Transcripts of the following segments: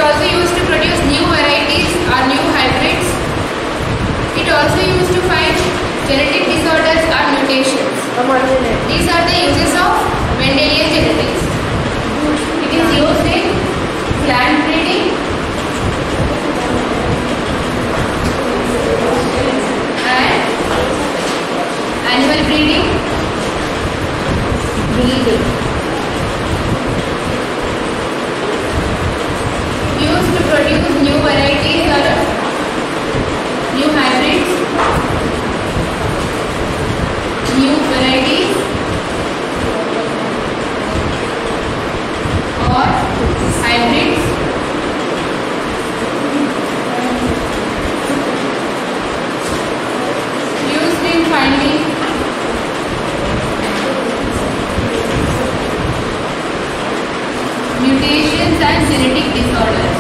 also used to produce new varieties or new hybrids. It also used to find genetic disorders or mutations. These are the uses of Mendelian genetics. It is used in plant breeding and animal breeding. Used to produce new varieties or new hybrids. New varieties or hybrids. Used in finding mutations and genetic disorders.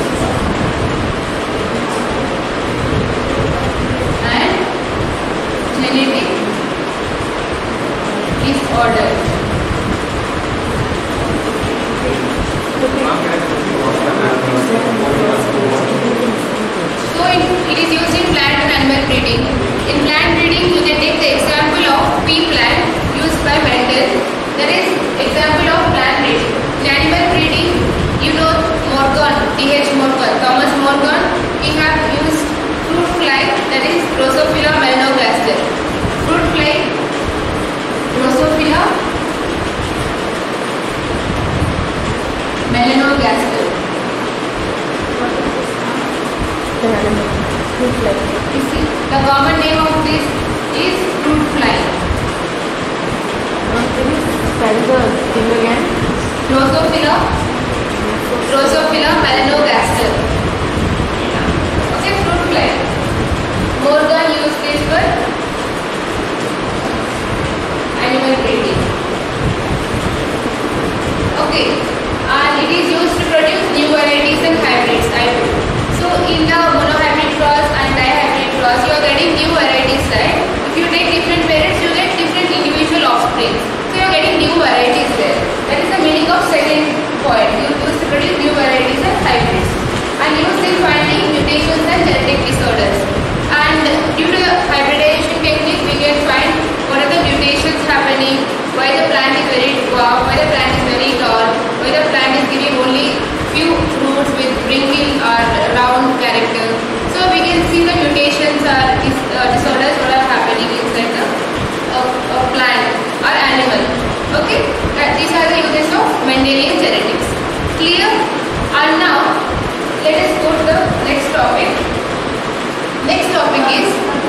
And genetic disorders. So it is used in plant and animal breeding. In plant breeding, you can take the example of pea plant used by Mendel. That is example of plant breeding. In animal breeding, you know Morgan, T.H. Morgan, Thomas Morgan. He have used fruit fly, that is Drosophila melanogaster. Fruit fly, Drosophila melanogaster. You see, the common name of this is fruit fly. Drosophila melanogaster. Okay, fruit fly. Morgan used this for animal breeding. Okay, and it is used to produce new varieties and hybrids. So in the monohybrid cross and dihybrid cross, you are getting new varieties, right? If you take different parents, you get different individual offspring. So you are getting new varieties there. That is the meaning of second point. You use to produce new varieties and hybrids, and used in finding mutations and genetic disorders. And due to the hybridization technique, we can find what are the mutations happening, why the plant is very dwarf, why the plant is very tall, why the plant is giving only few fruits with wrinkle or round character. So we can see the mutations or disorders what are happening inside the plant or animal. Okay, these are the uses of Mendelian genetics. Clear? And now let us go to the next topic. Next topic is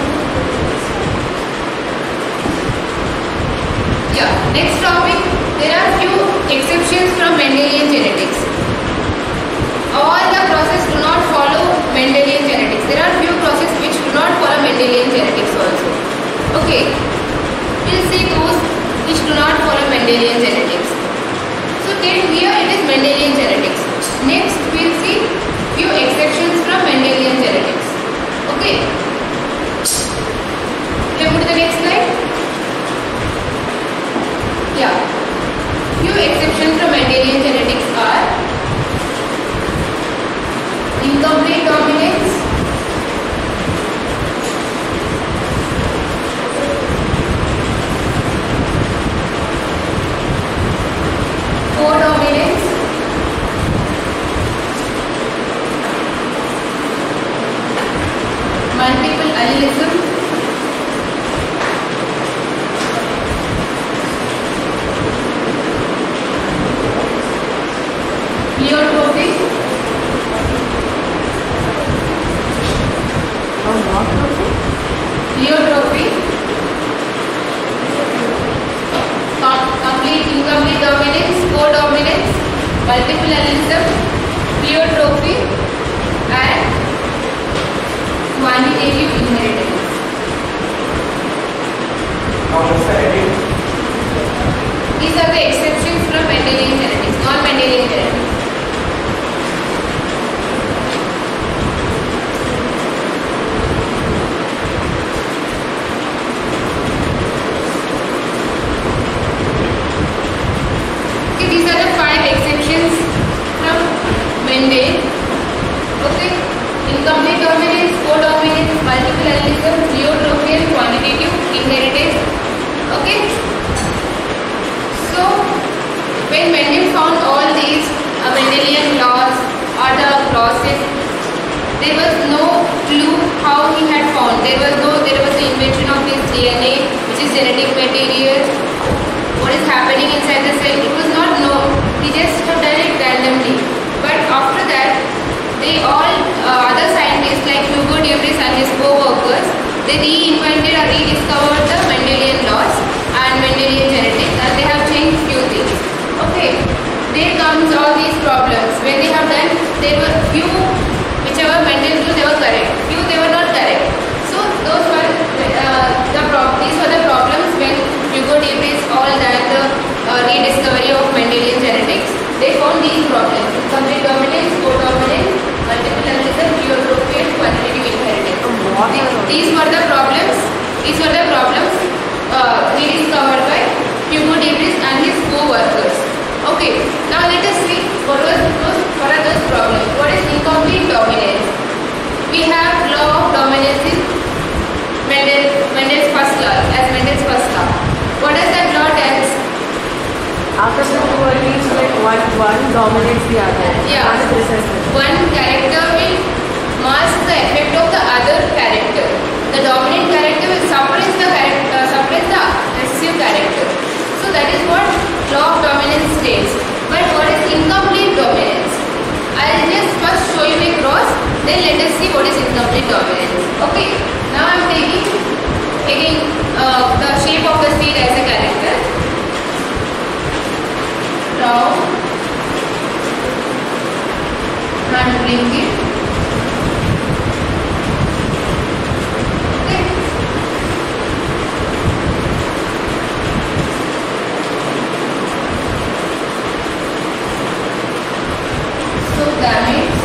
next topic. There are few exceptions from Mendelian genetics. All the processes do not follow Mendelian genetics. There are few processes which do not follow Mendelian genetics also. Okay, we'll see those which do not follow Mendelian genetics. So then here it is Mendelian genetics. Next we'll see few exceptions from Mendelian genetics. Okay. Can we go to the next slide? Yeah. Few exceptions from Mendelian genetics are incomplete dominance, codominance, multiple allelism, pleiotropic, pleiotropic, complete incomplete dominance, codominance, multiple allelism, pleiotropy and quantitative inheritance. parallelism, geotropian, quantitative inheritance. Okay. So when Mendel found all these Mendelian laws or the process, there was no clue how he had found. There was the invention of this DNA, which is genetic material. What is happening inside the cell? It was not known. He just have done it randomly. But after that, they all other scientists like Hugo de Vries and his co-workers, they reinvented or rediscovered the Mendelian laws and Mendelian genetics, and they have changed few things. Okay, there comes all these problems. When they have done, there were few, whichever Mendel knew they were correct, few they were not correct. So those were these were the problems when Hugo de Vries all done the rediscovery of Mendelian genetics. They found these problems: incomplete dominance, codominance, multiple allism, geotropian, quantitative inheritance. These were the problems. These were the problems rediscovered by Hugo de Vries and his co-workers. Okay. Now let us see what are those problems. What is incomplete dominance? We have law of dominance in Mendel's first law, as Mendel's first law. What does that law tell us? After the qualities, like one dominates the other. Yeah. One character will mask the effect of the other character. The dominant character will suppress the recessive character. So that is what law of dominance states. But what is incomplete dominance? I will just first show you a cross, then let us see what is incomplete dominance. Okay. Now I am taking again the shape of the seed as a character. Round and bring it. Okay. So gametes.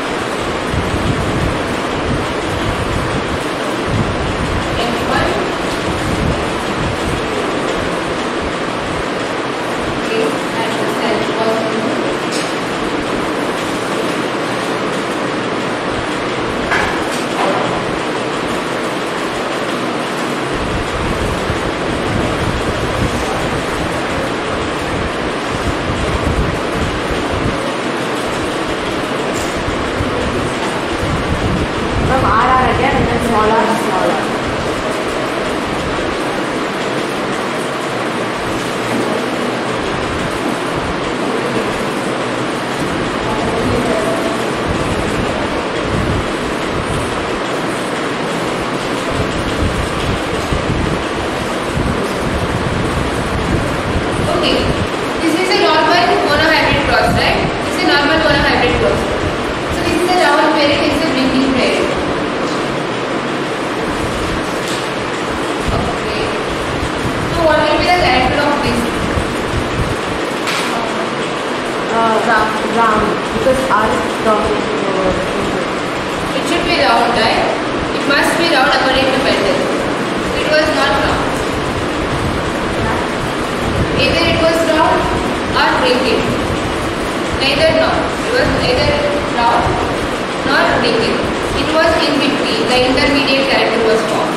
Round, because R is dominant. It should be round, right? It must be round according to Mendel. It was not round. Either it was round or wrinkled. Neither nor. It was neither round nor wrinkled. It was in between. The intermediate character was formed.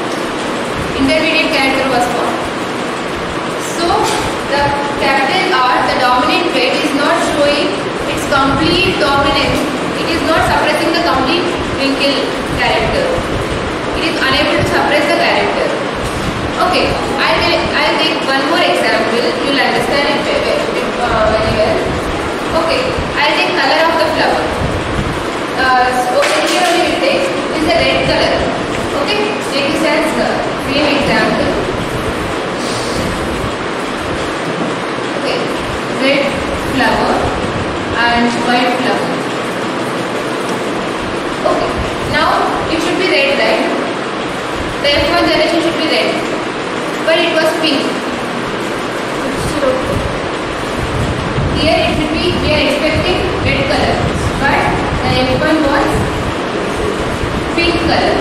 So the capital R, the dominant weight, is not showing its complete dominance. It is not suppressing the complete wrinkle character. It is unable to suppress the character. Okay, I'll take one more example. You will understand it very well. Okay, I'll take color of the flower. So here we will take is the red color. Okay, take this as the same example. Okay, red flower and white flower. Okay, now it should be red, right? The F1 generation should be red, but it was pink. Here it should be, we are expecting red color, but the F1 was pink color.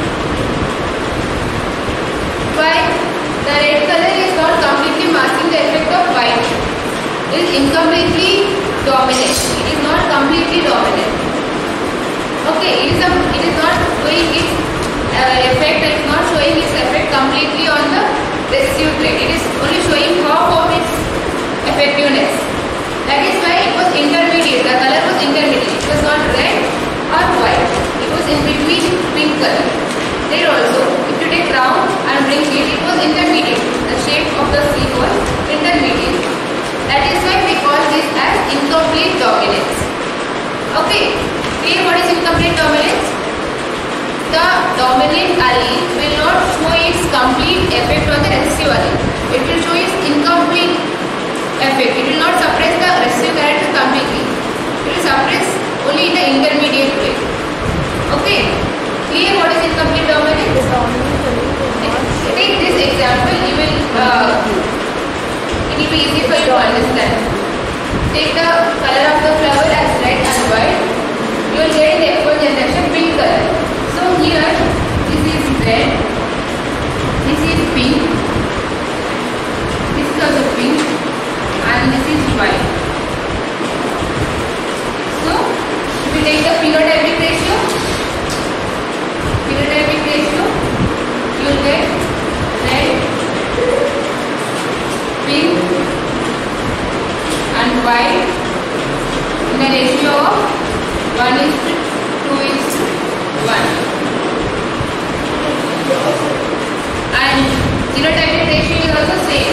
Why? The red color is not completely masking the effect of white. It is incompletely dominant. It is not completely dominant. Okay, it is not doing its effect, it is not showing its effect completely on the recessive trait. It is only showing half of its effectiveness. That is why it was intermediate. The color was intermediate. It was not red or white. It was in between pink color. There also, if you take round and bring it was intermediate. The shape of the seed was intermediate. That is why we call this as incomplete dominance. Okay, clear what is incomplete dominance? The dominant allele will not show its complete effect on the recessive allele. It will show its incomplete effect. It will not suppress the recessive character completely. It will suppress only in the intermediate way. Okay, clear what is incomplete dominance? Take this example. It will be easy for you to understand. Take the color of the flower as red and white. You will get in the F1 generation pink color. So here, this is red, this is pink, this is also pink, and this is white. So, if we take the phenotypic ratio, you will get red, pink, and white in the ratio of 1:2:1. And genotypic ratio is also same.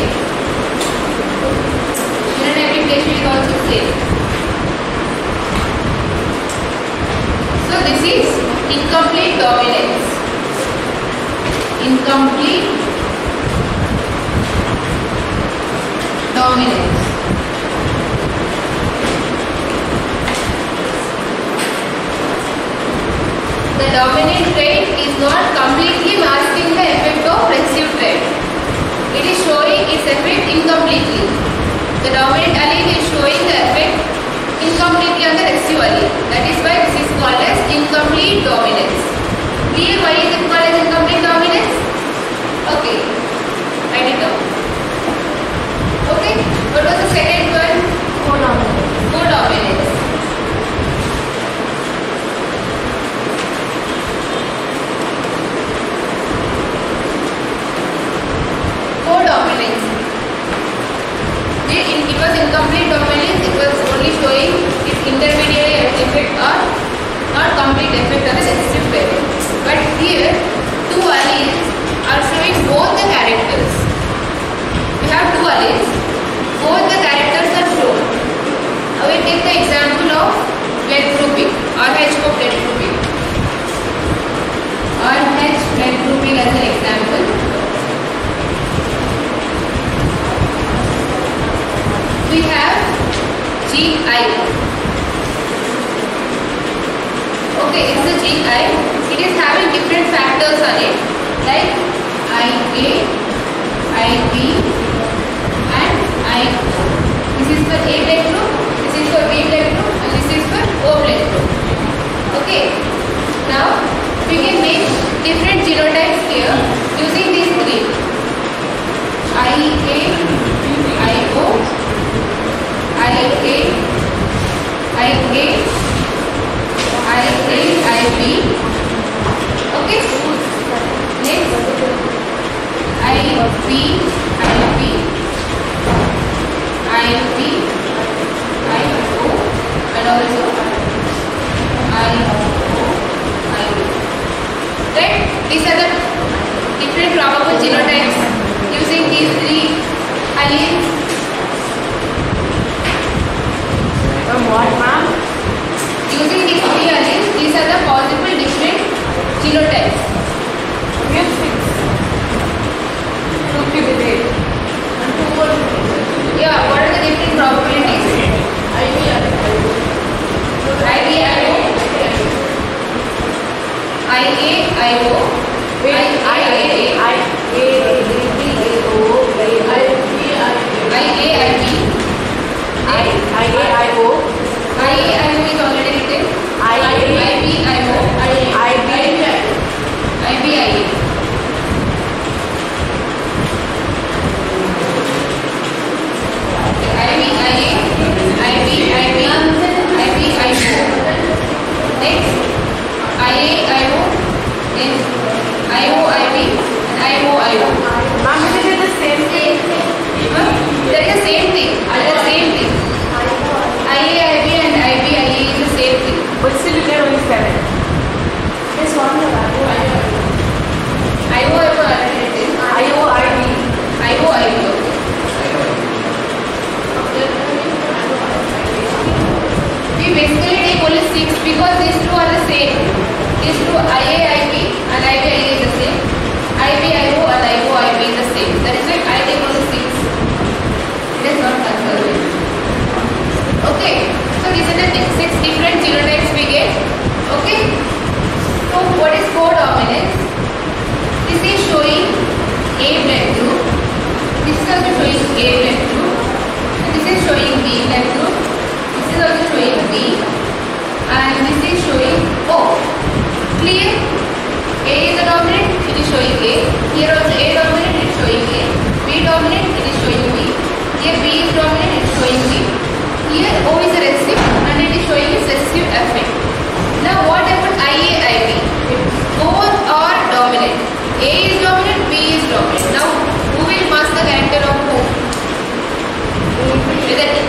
So this is incomplete dominance. Incomplete dominance. The dominant trait is not completely masking the effect of recessive trait. It is showing its effect incompletely. The dominant allele is showing the effect incompletely on the recessive allele. That is why this is called as incomplete dominance. Clear why is it called as incomplete dominance? Okay, write it down. Okay, what was the second one? Co-dominance. Co-dominance. Co-dominance. It was incomplete dominance. It was only showing its intermediate effect or not complete effect on the recessive trait. But here, two alleles are showing both the characters. We have two alleles. Both the characters are shown. Now we take the example of blood grouping or RH blood grouping. RH blood grouping as an example. We have GI. Okay, it's the GI. It is having different factors on it, like IA, IB, and IO. This is for A blood group, this is for B blood group, and this is for O blood group. Okay. Now we can make different genotypes here using these three: IA, IO, IA, IB. Okay. Next, IB, IO, and also IO. Right? These are the different probable genotypes using these three alleles. What, ma'am? Using these three alleles, these are the possible different genotypes. We have 6. 50 with 8. And 2 more. Yeah, what are the different probabilities? IB, IO. Next, IA, IO, then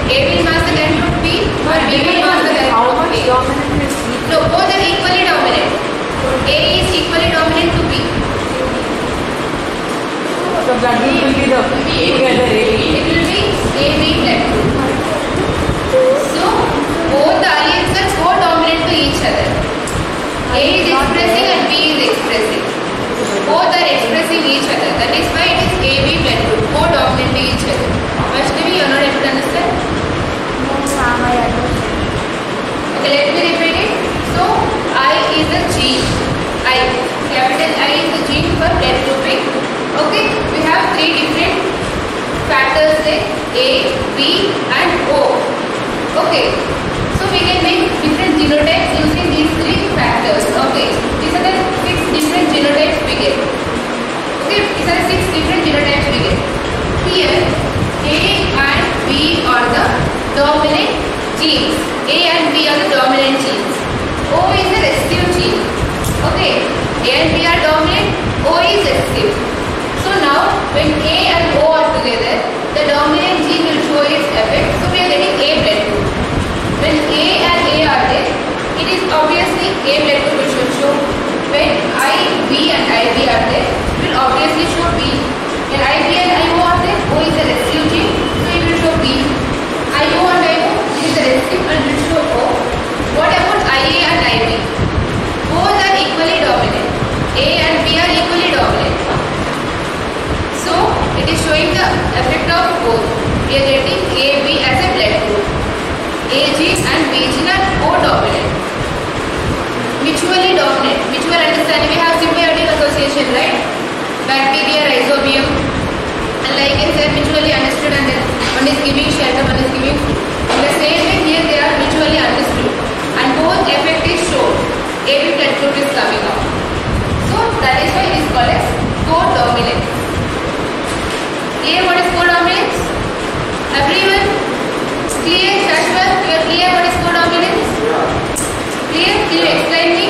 A will mass the length of B or B will mass the length How of much A. dominant is C? No, both are equally dominant. A is equally dominant to B. So that will be the together A. It will be AB blood group. So both the alleles are co-dominant to each other. A is expressing and B is expressing. Both are expressing each other. That is why it is AB blood group, co-dominant to each other. Vaishnavi, you are not able to understand? No, ma'am, I understand. Okay, let me repeat it. So I is the gene. I, capital I is the gene for blood grouping. Okay, we have three different factors there, A, B and O. Okay, so we can make different genotypes using these three factors. Okay, these are the 6 different genotypes we get. Okay, these are 6 different genotypes we get. Here, A and B are the dominant genes. A and B are the dominant genes. O is the recessive gene. Okay, A and B are dominant, O is recessive. So now, when A and O are together, the dominant gene will show its effect. So we are getting A blood group. When A and A are there, it is obviously A blood group will show. When I, B and IB are there, it will obviously show B. When IB and IO are there, O is the recessive gene, so it will show B. IO and IO is the recessive and will show O. What about IA and IB? Both are equally dominant. A and B are equally dominant. So it is showing the effect of both. We are getting A, B as a blood group. A gene and B gene are co-dominant. Mutually dominant. Mutual understanding. We have symbiotic association, right? Bacteria, rhizobium, and lichens are mutually understood, and then one is giving shelter, one is giving food. In the same way, here they are mutually understood, and both effect is shown. AB blood group is coming out. So that is why it is called as co-dominance. Clear what is co-dominance? Everyone? Clear? Shashwat, you are clear what is co-dominance? Clear? Can you explain me?